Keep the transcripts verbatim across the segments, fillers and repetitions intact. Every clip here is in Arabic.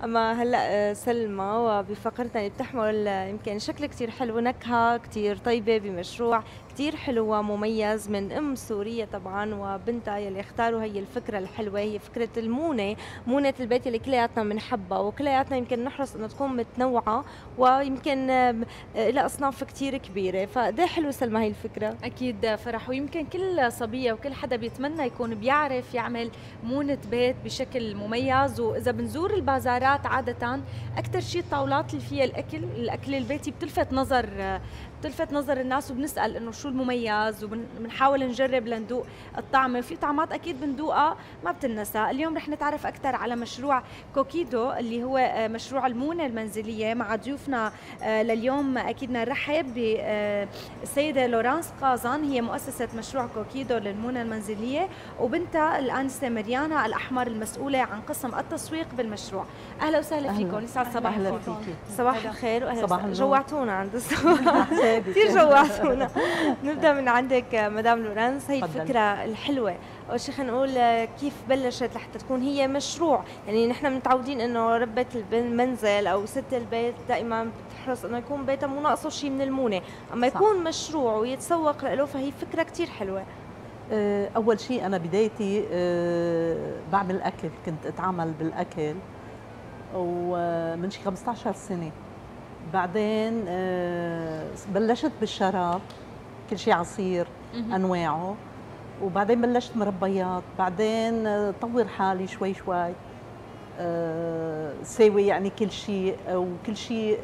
اما هلا سلمى وبفقرتنا اللي بتحمل يمكن شكل كثير حلو، نكهه كثير طيبه بمشروع كثير حلو ومميز من ام سوريه طبعا وبنتها يلي اختاروا هي الفكره الحلوه، هي فكره المونه، مونه البيت اللي كلياتنا بنحبها وكلياتنا يمكن نحرص انه تكون متنوعه ويمكن لها اصناف كثير كبيره، فقد ايه حلو سلمى هي الفكره. اكيد فرح، ويمكن كل صبيه وكل حدا بيتمنى يكون بيعرف يعمل مونه بيت بشكل مميز. واذا بنزور البازارات عاده اكثر شيء الطاولات اللي فيها الاكل الاكل البيتي بتلفت نظر بتلفت نظر الناس، وبنسال انه شو المميز وبنحاول نجرب لندوق الطعمه. في طعمات اكيد بندوقها ما بتنسى. اليوم رح نتعرف اكثر على مشروع كوكيدو اللي هو مشروع المونه المنزليه مع ضيوفنا لليوم. اكيد نرحب بالسيده لورانس قازان، هي مؤسسه مشروع كوكيدو للمونه المنزليه، وبنتها الانسه مريانا الاحمر المسؤوله عن قسم التسويق بالمشروع. اهلا وسهلا فيكم، يسعد صباحكم. صباح الخير واهلا وسهلا. جوعتونا عند الصباح كثير جوعتونا. نبدا من عندك مدام لورانس، هي الفكره الحلوه اول شيء خلينا نقول كيف بلشت لحتى تكون هي مشروع؟ يعني نحن متعودين انه ربة المنزل او ست البيت دائما بتحرص انه يكون بيتها مو ناقصه شيء من المونه، اما صح. يكون مشروع ويتسوق له فهي فكره كثير حلوه. اول شيء انا بدايتي بعمل اكل، كنت اتعامل بالاكل ومن شي خمسة عشر سنه. بعدين بلشت بالشراب، كل شيء عصير انواعه، وبعدين بلشت مربيات، بعدين طور حالي شوي شوي ساوي يعني كل شيء، وكل شيء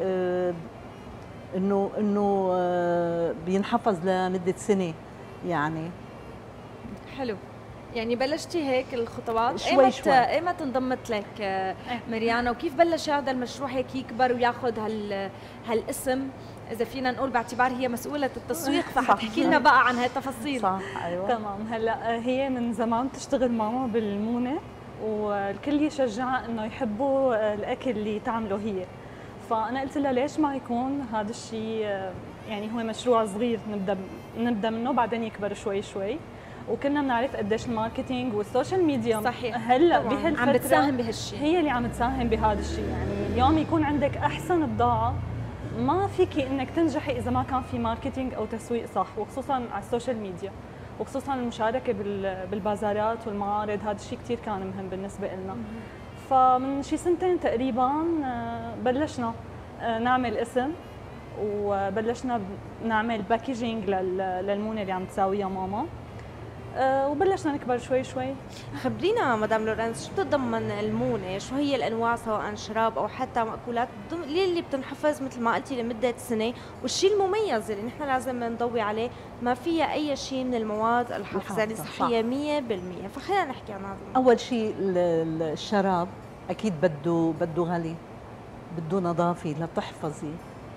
انه انه بينحفظ لمده سنه يعني. حلو، يعني بلشتي هيك الخطوات شوي شوي. ايمتى انضمت لك مريانا، وكيف بلش هذا المشروع هيك يكبر وياخذ هال هالاسم اذا فينا نقول، باعتبار هي مسؤوله التسويق، فحتحكي لنا بقى عن هالتفاصيل. صح ايوه تمام. هلا هي من زمان بتشتغل ماما بالمونه، والكل يشجعها انه يحبوا الاكل اللي تعمله هي، فانا قلت لها ليش ما يكون هذا الشيء، يعني هو مشروع صغير نبدا نبدا منه بعدين يكبر شوي شوي. وكنا بنعرف قديش الماركتينج والسوشيال ميديا صحيح هلا بهالفتره عم بتساهم بهالشيء، هي اللي عم تساهم بهذا الشيء. يعني اليوم يكون عندك احسن بضاعه ما فيكي انك تنجحي اذا ما كان في ماركتينج او تسويق صح، وخصوصا على السوشيال ميديا، وخصوصا المشاركه بالبازارات والمعارض. هذا الشيء كثير كان مهم بالنسبه لنا. فمن شي سنتين تقريبا بلشنا نعمل اسم، وبلشنا نعمل باكيجينج للمونه اللي عم تساويها ماما، أه وبلشنا نكبر شوي شوي. خبرينا مدام لورانس شو بتتضمن المونه؟ شو هي الانواع سواء شراب او حتى مأكولات اللي بتنحفظ مثل ما قلتي لمده سنه، والشيء المميز اللي نحن لازم نضوي عليه ما فيها اي شيء من المواد الحافظه اللي صحيه مية بالمية، فخلينا نحكي عن هذا. اول شيء الشراب اكيد بده بده غلي، بده نظافه لتحفظي.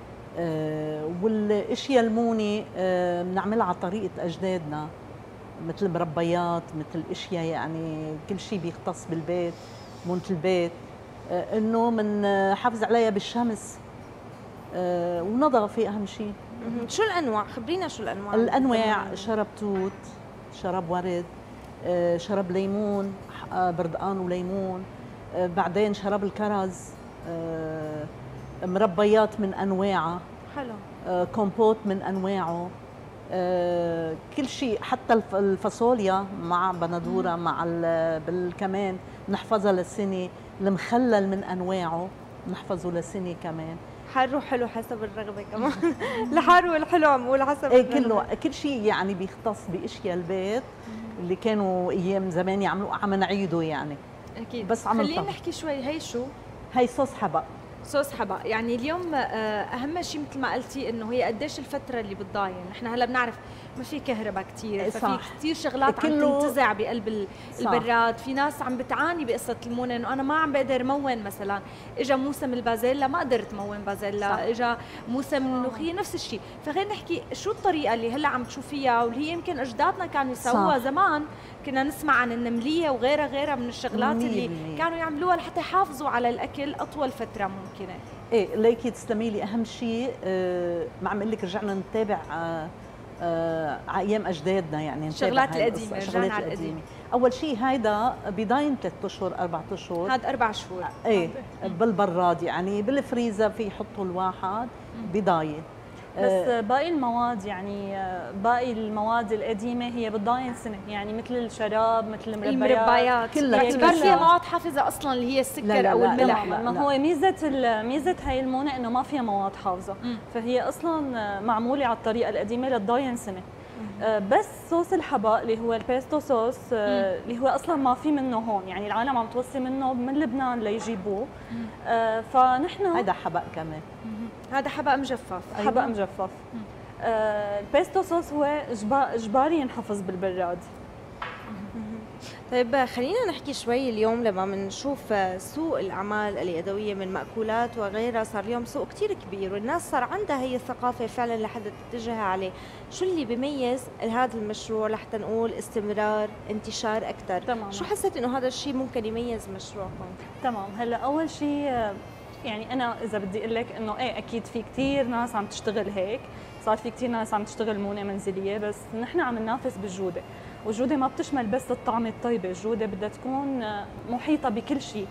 أه والاشياء المونه أه بنعملها على طريقه اجدادنا، مثل مربيات، مثل اشياء يعني كل شيء بيختص بالبيت، مونة البيت، آه انه بنحافظ عليها بالشمس، آه ونظافه اهم شيء. شو الانواع؟ خبرينا شو الانواع. الانواع شراب توت، شراب ورد، آه شراب ليمون، آه بردقان وليمون، آه بعدين شراب الكرز، آه مربيات من انواعها. حلو. آه كومبوت من انواعه. آه كل شيء، حتى الفاصوليا مع بندوره مع كمان نحفظها لسنه، المخلل من انواعه نحفظه لسنه كمان. حار وحلو حسب الرغبه كمان. الحار والحلو عم بقول حسب ايه كله، كل شيء يعني بيختص باشياء البيت اللي كانوا ايام زمان يعملوا عم نعيده يعني. اكيد. بس عم خلينا نحكي شوي. هي شو؟ هي صوص حبق. صوص حبق. يعني اليوم اهم شيء مثل ما قلتي انه هي قديش الفتره اللي بتضاين. نحن هلا بنعرف ما في كهرباء كثير، ففي كثير شغلات عم تنتزع بقلب البراد. في ناس عم بتعاني بقصه المونه، انه انا ما عم بقدر مون. مثلا اجى موسم البازيلا ما قدرت مون بازيلا، اجى موسم الملوخيه نفس الشيء. فخلينا نحكي شو الطريقه اللي هلا عم تشوفيها واللي هي يمكن اجدادنا كانوا يسووها زمان. كنا نسمع عن النمليه وغيرها غيرها من الشغلات اللي كانوا يعملوها لحتى يحافظوا على الاكل اطول فتره ممكنه. ايه ليكي تسلمي لي. اهم شيء آه ما عم اقول لك رجعنا نتابع آه آه على ايام اجدادنا، يعني الشغلات القديمه، الشغلات القديمه اول شيء هيدا بضاين ثلاث اشهر اربع اشهر. هذا اربع شهور. ايه بالبراد، يعني بالفريزر في يحطوا الواحد بضاين. بس باقي المواد يعني باقي المواد القديمه هي بتضاين سنه، يعني مثل الشراب مثل المربيات المربيات كلها باعتبار فيها مواد حافظه اصلا اللي هي السكر لا لا او لا الملح. لا لا ما هو ميزه ميزه هاي المونه انه ما فيها مواد حافظه، مم. فهي اصلا معموله على الطريقه القديمه لتضاين سنه. آه بس صوص الحبق اللي هو البيستو صوص آه اللي هو اصلا ما في منه هون، يعني العالم عم توصي منه من لبنان ليجيبوه. آه فنحن هذا حبق كمان. هذا حبق مجفف. حبق أيوة. مجفف. آه البيستو صوص هو اجباري ينحفظ بالبراد. طيب خلينا نحكي شوي اليوم لما بنشوف سوق الأعمال اليدوية من مأكولات وغيرها، صار اليوم سوق كتير كبير والناس صار عندها هي الثقافة فعلا لحد تتجه عليه. شو اللي بيميز هذا المشروع لحتى نقول استمرار انتشار أكثر؟ تمام. شو حسيت إنه هذا الشيء ممكن يميز مشروعكم؟ تمام. هلا أول شيء يعني أنا إذا بدي أقول لك إنه إيه أكيد في كتير ناس عم تشتغل هيك، صار في كتير ناس عم تشتغل مونة منزلية، بس نحن عم ننافس بالجودة، والجودة ما بتشمل بس الطعمة الطيبة، الجودة بدها تكون محيطة بكل شيء،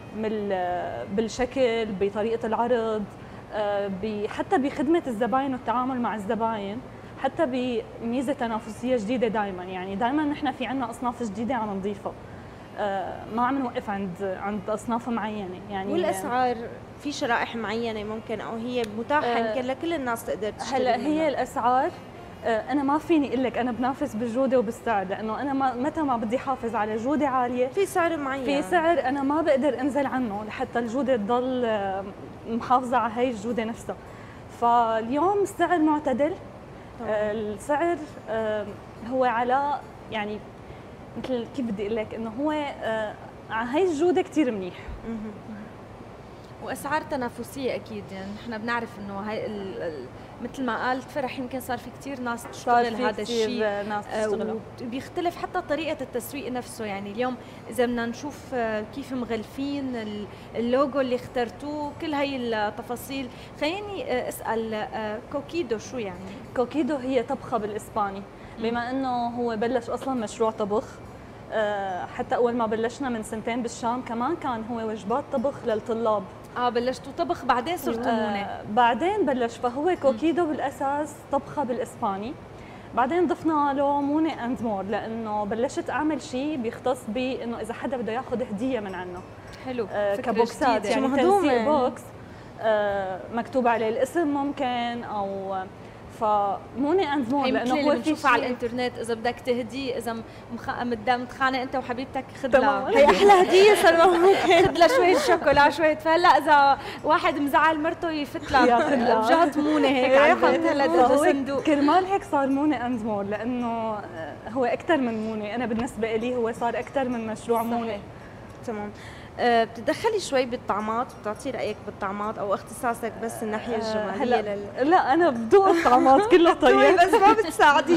بالشكل، بطريقة العرض، حتى بخدمة الزباين والتعامل مع الزباين، حتى بميزة تنافسية جديدة دائما. يعني دائما نحن في عنا أصناف جديدة عم نضيفها، ما عم نوقف عند عند أصناف معينة. يعني والأسعار في شرائح معينة ممكن أو هي متاحة يمكن لكل الناس تقدر تشتري؟ هلا هي الأسعار أنا ما فيني أقول لك أنا بنافس بالجودة وبالسعر، لأنه أنا ما متى ما بدي حافظ على جودة عالية في سعر معين، في سعر أنا ما بقدر أنزل عنه لحتى الجودة تضل محافظة على هي الجودة نفسها. فاليوم السعر معتدل. طبعا. السعر هو على يعني مثل كيف بدي أقول لك إنه هو على هي الجودة كتير منيح. واسعار تنافسيه اكيد، يعني نحن بنعرف انه هاي مثل ما قالت فرح يمكن صار في كثير ناس تشتغل هذا الشيء، ناس تشتغله. وبيختلف حتى طريقه التسويق نفسه. يعني اليوم اذا بدنا نشوف كيف مغلفين اللوجو اللي اخترتوه، كل هاي التفاصيل. خليني اسال كوكيدو شو يعني؟ كوكيدو هي طبخه بالاسباني، بما انه هو بلش اصلا مشروع طبخ. حتى اول ما بلشنا من سنتين بالشام كمان كان هو وجبات طبخ للطلاب. اه بلشتوا طبخ بعدين صرتوا مونه؟ آه بعدين بلش، فهو كوكيدو بالاساس طبخه بالاسباني، بعدين ضفنا له مونه اند مور لانه بلشت اعمل شيء بيختص بانه اذا حدا بده ياخذ هديه من عنا. حلو. آه كبوكسات، يعني تنسيق بوكس آه مكتوب عليه الاسم ممكن، او فموني اند مور لانه هو في شيء على الانترنت اذا بدك تهدي، اذا متخانق انت وحبيبتك خذ لها، هي احلى هديه سلمى، ممكن خذ لها شويه شوكولا شويه. فهلا اذا واحد مزعل مرته يفت لها بجهه مونه هيك يحط هلا صندوق. كرمال هيك صار موني اند مور، لانه هو اكثر من مونه. انا بالنسبه لي هو صار اكثر من مشروع مونه. تمام. أه بتتدخلي شوي بالطعمات، بتعطي رايك بالطعمات او اختصاصك بس الناحيه الجماليه؟ أه لل... لا انا بدوق الطعمات كله طيب بس ما بتساعدي.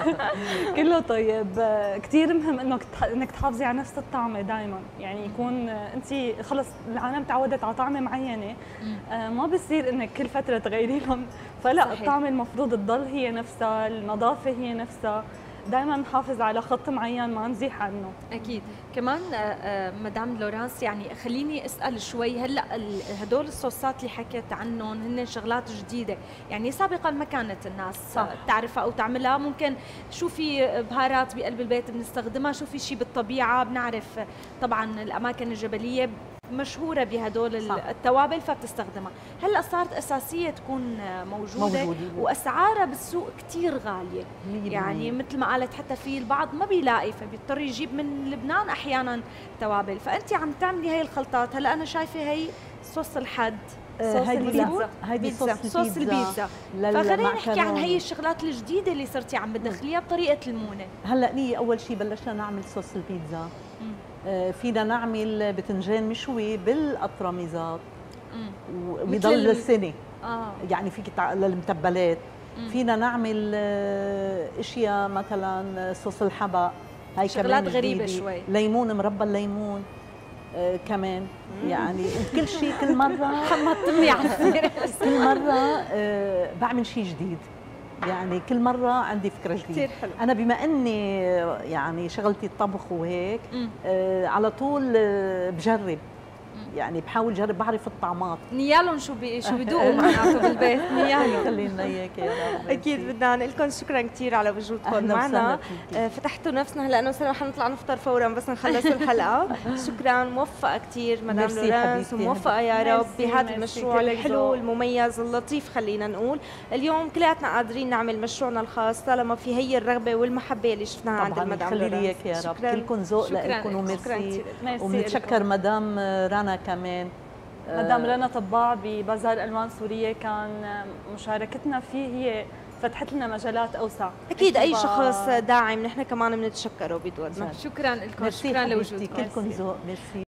كله طيب. كثير مهم انك انك تحافظي على نفس الطعمه دائما، يعني يكون انت خلص العالم تعودت على طعمه معينه، أه ما بصير انك كل فتره تغيري لهم. فلا صحيح. الطعمه المفروض تضل هي نفسها، النظافه هي نفسها، دائما نحافظ على خط معين ما نزيح عنه. اكيد. كمان مدام لورانس، يعني خليني اسال شوي، هلا هدول الصوصات اللي حكيت عنهم هن شغلات جديده، يعني سابقا ما كانت الناس صح. تعرفها او تعملها. ممكن شو في بهارات بقلب البيت بنستخدمها، شو في شيء بالطبيعه بنعرف. طبعا الاماكن الجبليه مشهوره بهدول صح. التوابل فبتستخدمها. هلا صارت اساسيه تكون موجوده, موجودة. واسعارها بالسوق كثير غاليه، يعني مثل ما قالت حتى في البعض ما بيلاقي فبيضطر يجيب من لبنان احيانا توابل. فانت عم تعملي هي الخلطات. هلا انا شايفه هي صوص الحد، صوص البيتزا، هيدي صوص, صوص البيتزا. فخلينا نحكي عن هي الشغلات الجديده اللي صرتي عم بتدخليها بطريقه المونه. هلا ني اول شيء بلشنا نعمل صوص البيتزا. آه فينا نعمل بتنجان مشوي بالقطرميزات وبيضل للسنه. آه. يعني فيك للمتبلات. مم. فينا نعمل اشياء مثلا صوص الحبق، هاي شغلات كمان غريبه شوي. ليمون، مربى الليمون آه كمان. مم. يعني وكل شيء كل مره حمضتني على كل مره آه بعمل شيء جديد. يعني كل مره عندي فكره جديده. كثير حلو. انا بما اني يعني شغلتي الطبخ وهيك آه على طول آه بجرب، يعني بحاول جرب، بعرف الطعمات. نيالهم شو بي شو بيدوقوا معناته بالبيت. نيالهم خلي لنا اياك يا رب. اكيد بدنا نقول لكم شكرا كثير على وجودكم معنا. آه فتحتوا نفسنا هلا، انا وسلمى حنطلع نفطر فورا بس نخلص الحلقه. شكرا، موفقه كثير مدام لورانس، وموفقه يا رب بهذا المشروع الحلو المميز اللطيف. خلينا نقول اليوم كلياتنا قادرين نعمل مشروعنا الخاص طالما في هي الرغبه والمحبه اللي شفناها عند المدام لورانس. خلي لي اياك يا رب، كلكم ذوق لكم وميرسي. وبنتشكر مدام رنا كمان. مدام رنا طباع ببازار الوان سوريه، كان مشاركتنا فيه هي فتحت لنا مجالات اوسع. اكيد اي شخص داعم نحن كمان بنتشكره بدورنا. شكرا لكم، شكرا لوجودكم. كلكم ذوق، ميرسي.